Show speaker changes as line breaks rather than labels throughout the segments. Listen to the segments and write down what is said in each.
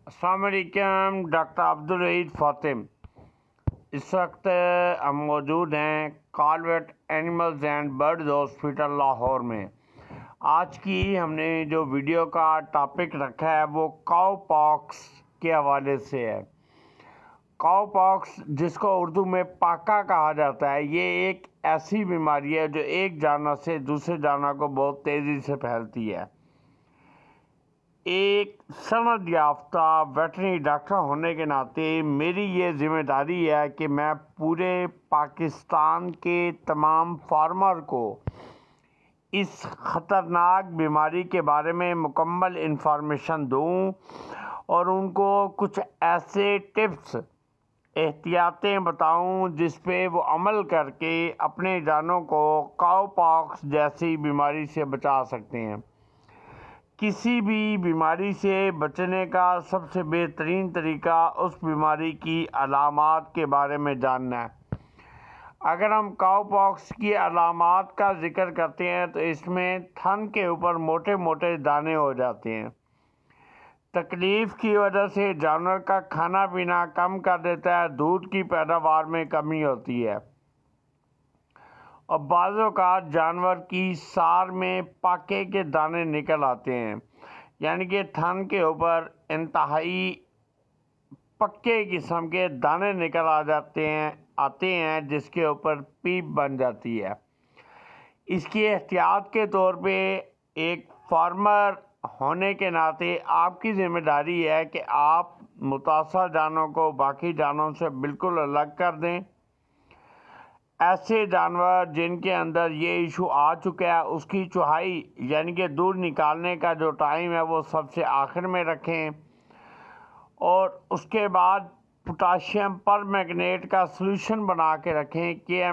السلام علیکم، ڈاکٹر عبدالرحید فاطم۔ اس وقت ہم موجود ہیں کالویٹ animals and birds hospital Lahore میں۔ آج کی ہم نے جو ویڈیو کا ٹاپک رکھا ہے وہ کاؤ پاکس کے حوالے سے ہے۔ کاؤ پاکس، جس کو اردو میں پاکا کہا جاتا ہے، یہ ایک ایسی بیماری ہے جو ایک جانور سے دوسرے جانور کو بہت تیزی سے پھیلتی ہے۔ ایک سند یافتہ ویٹرنری ڈاکٹر ہونے کے ناطے میری یہ ذمہ داری ہے کہ میں پورے پاکستان کے تمام فارمر کو اس خطرناک بیماری کے بارے میں مکمل انفارمیشن دوں اور ان کو کچھ ایسے ٹپس، احتیاطیں بتاؤں جس پہ وہ عمل کر کے اپنے جانوں کو کاؤ پاکس جیسی بیماری سے بچا سکتے ہیں۔ کسی بھی بیماری سے بچنے کا سب سے بہترین طریقہ اس بیماری کی علامات کے بارے میں جاننا ہے۔ اگر ہم کاؤ پاکس کی علامات کا ذکر کرتے ہیں تو اس میں تھن کے اوپر موٹے موٹے دانے ہو جاتے ہیں۔ تکلیف کی وجہ سے جانور کا کھانا پینا کم کر دیتا ہے، دودھ کی پیداوار میں کمی ہوتی ہے اور بعض اوقات جانور کی سار میں پاکے کے دانے نکل آتے ہیں، یعنی کہ تھن کے اوپر انتہائی پکے قسم کے دانے نکل آتے ہیں جس کے اوپر پیپ بن جاتی ہے۔ اس کی احتیاط کے طور پہ ایک فارمر ہونے کے ناطے آپ کی ذمہ داری ہے کہ آپ متاثرہ جانوروں کو باقی جانوروں سے بالکل الگ کر دیں۔ ایسے جانور جن کے اندر یہ ایشو آ چکا ہے، اس کی چوہائی یعنی کہ دودھ نکالنے کا جو ٹائم ہے وہ سب سے آخر میں رکھیں، اور اس کے بعد پوٹاشیم پر میگنیٹ کا سلوشن بنا کے رکھیں،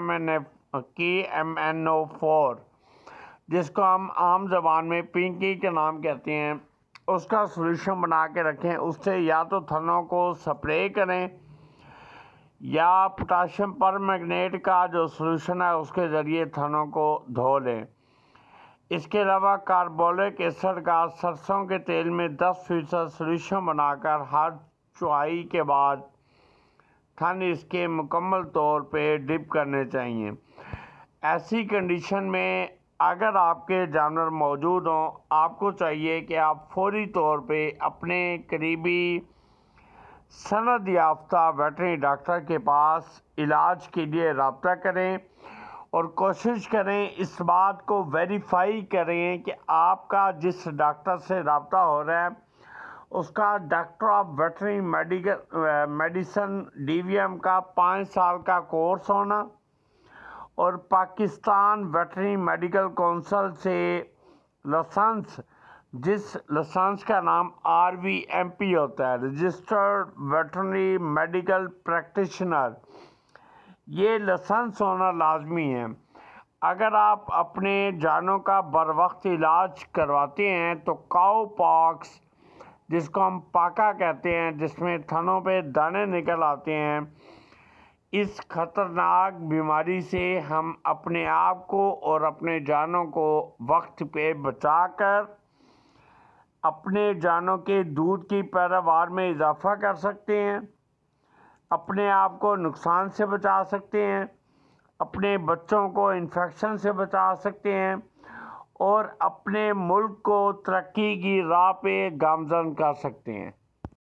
KMNO4، جس کو ہم عام زبان میں پینکی کے نام کہتے ہیں، اس کا سلوشن بنا کے رکھیں۔ اس سے یا تو تھنوں کو سپرے کریں یا پوٹاشیم پر میگنیٹ کا جو سلوشن ہے اس کے ذریعے تھنوں کو دھو لیں۔ اس کے علاوہ کاربولک ایسڈ کا سرسوں کے تیل میں 10% سلوشن بنا کر ہر چوائی کے بعد تھن اس کے مکمل طور پہ ڈپ کرنے چاہیے۔ ایسی کنڈیشن میں اگر آپ کے جانور موجود ہوں، آپ کو چاہیے کہ آپ فوری طور پہ اپنے قریبی سند یافتہ ویٹرنری ڈاکٹر کے پاس علاج کے لیے رابطہ کریں اور کوشش کریں اس بات کو ویریفائی کریں کہ آپ کا جس ڈاکٹر سے رابطہ ہو رہا ہے اس کا doctor of veterinary medicine DVM کا 5 سال کا کورس ہونا اور پاکستان ویٹرنری میڈیکل کونسل سے لائسنس، جس لائسنس کا نام RVMP ہوتا ہے، رجسٹرڈ ویٹرنری میڈیکل پریکٹیشنر، یہ لائسنس ہونا لازمی ہے۔ اگر آپ اپنے جانوں کا بر وقت علاج کرواتے ہیں تو کاؤ پاکس، جس کو ہم پاکا کہتے ہیں، جس میں تھنوں پہ دانے نکل آتے ہیں، اس خطرناک بیماری سے ہم اپنے آپ کو اور اپنے جانوں کو وقت پہ بچا کر اپنے جانوں کے دودھ کی پیداوار میں اضافہ کر سکتے ہیں، اپنے آپ کو نقصان سے بچا سکتے ہیں، اپنے بچوں کو انفیکشن سے بچا سکتے ہیں اور اپنے ملک کو ترقی کی راہ پہ گامزن کر سکتے ہیں۔